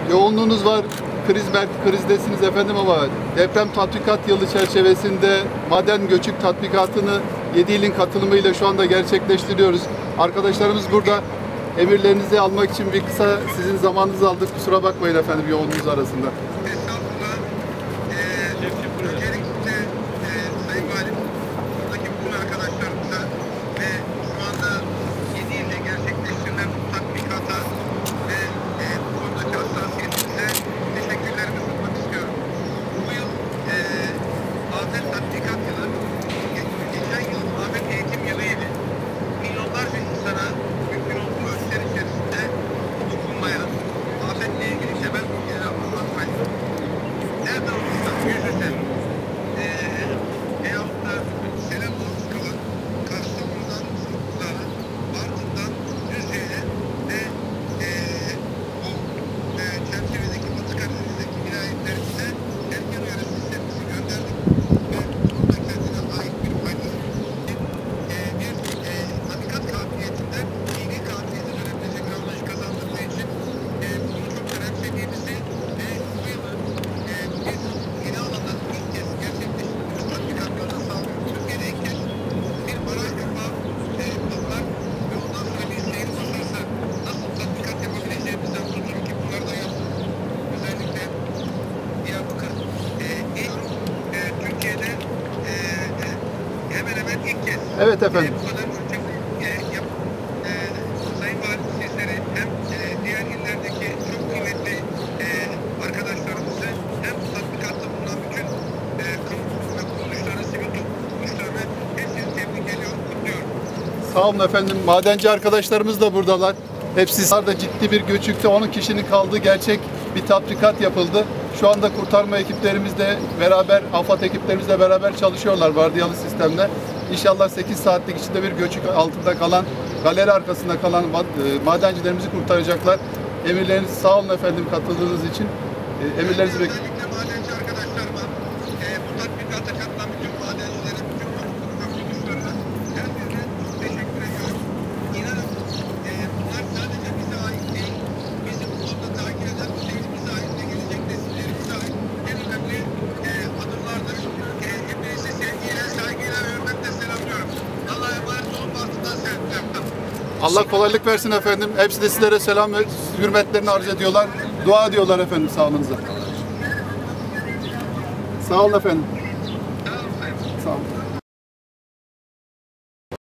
yoğunluğunuz var, krizdesiniz efendim ama deprem tatbikat yılı çerçevesinde maden göçük tatbikatını 7 ilin katılımıyla şu anda gerçekleştiriyoruz. Arkadaşlarımız burada. Emirlerinizi almak için bir kısa sizin zamanınızı aldık. Kusura bakmayın efendim yoğunluğunuz arasında. Estağfurullah. Öncelikle Sayın Valim, buradaki bütün arkadaşlarımıza ve şu anda 7 ilde gerçekleştirilen bu tatbikata ve bu konudaki hassasiyetimize teşekkürlerimi sunmak istiyorum. Bu yıl afet tatbikat yılı, geçen yıl afet eğitim yılıydı. Milyonlarca insana mümkün olduğu ölçüler içerisinde dokunmaya, afetle ilgili temel bilgileri anlatmak, nerede olursa yüz yüze veyahut da sele maruz kalan Kastamonu'dan Samsun'a, Bartın'dan Düzce'ye ve bu çerçevedeki Batı Karadeniz'deki vilayetlerimize erken uyarı sistemimizi gönderdik ve burada kendine ait bir faydası bir tatbikat kabiliyetinden bilgi kabiliyeti dönebilecek anlayış kazandırdığı için bunu çok önemsediğimizi ve bu yılı biz yeni alanda ilk kez gerçekleştirdiğimiz tatbikatlarına sağlıyoruz. Türkiye'de ilk kez bir baraj kapağı patlar ve ondan sonra bir seyir masası nasıl tatbikat yapabileceğimizden tutun ki bunları da yaptık. Özellikle Diyarbakır ilk Türkiye'de hemen hemen ilk kez Evet efendim. bu kadar ölçekli Sayın Valim sizleri hem diğer illerdeki çok kıymetli arkadaşlarımızı hem bu tatbikatta bulunan bütün kamu ve kuruluşları, sivil toplum kuruluşlarını hepsini tebrik ediyorum, kutluyorum. Sağ olun efendim. Madenci arkadaşlarımız da buradalar. Hepsi da ciddi bir göçükte 10 kişinin kaldığı gerçek bir tatbikat yapıldı. Şu anda kurtarma ekiplerimizle beraber, AFAD ekiplerimizle beraber çalışıyorlar vardiyalı sistemle. İnşallah 8 saatlik içinde bir göçük altında kalan, galeri arkasında kalan madencilerimizi kurtaracaklar. Emirleriniz sağ olun efendim katıldığınız için. Emirlerinizi bekliyorum. Özellikle madenci arkadaşlarıma, bu tatbikata katılan bütün madencilere, bütün kamu kurum ve kuruluşlarına her birine çok teşekkür ediyorum. İnanın bunlar sadece bize ait değil, bizi bu konuda takip eden şehrimize ait ve gelecek nesillerimize ait en önemli adımlardır. Hepinizi sevgiyle, saygıyla ve hürmetle selamlıyorum. Allah'a emanet olun, Bartın'dan selamlar. Allah kolaylık versin efendim. Hepsi de sizlere selam ve hürmetlerini arz ediyorlar. Dua ediyorlar efendim sağlığınıza. Sağ olun efendim. Sağ olun. Sağ olun.